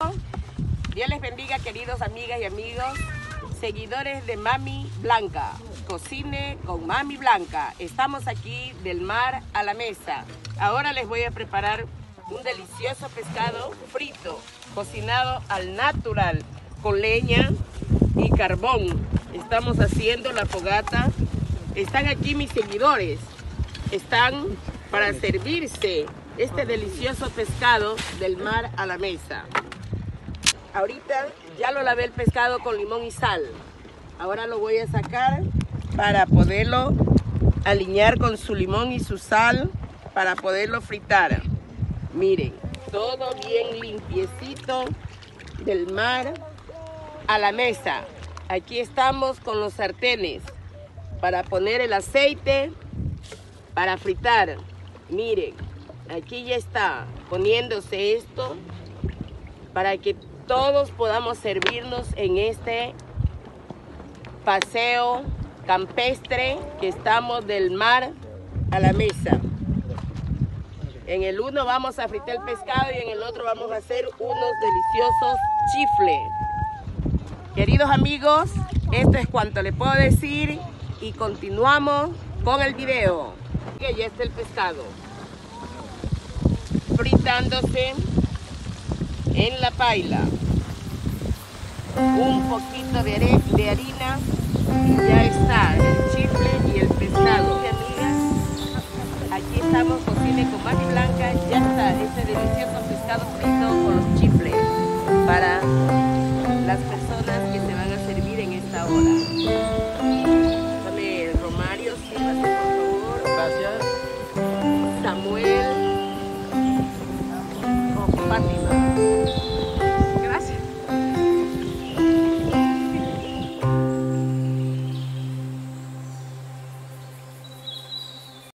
Dios les bendiga, queridos amigas y amigos, seguidores de Mami Blanca. Cocine con Mami Blanca. Estamos aquí del mar a la mesa. Ahora les voy a preparar un delicioso pescado frito, cocinado al natural, con leña y carbón. Estamos haciendo la fogata. Están aquí mis seguidores. Están para servirse este delicioso pescado del mar a la mesa. Ahorita ya lo lavé el pescado con limón y sal. Ahora lo voy a sacar para poderlo alinear con su limón y su sal para poderlo fritar. Miren, todo bien limpiecito del mar a la mesa. Aquí estamos con los sartenes para poner el aceite para fritar. Miren, aquí ya está poniéndose esto para que todos podamos servirnos en este paseo campestre que estamos del mar a la mesa. En el uno vamos a fritar el pescado y en el otro vamos a hacer unos deliciosos chifles. Queridos amigos, esto es cuanto les puedo decir y continuamos con el video. Que ya está el pescado fritándose en la paila. Un poquito de harina y ya está el chifle y el pescado. Amigas, aquí estamos, Cocine con Mami Blanca. Ya está este delicioso pescado frito con los chifles.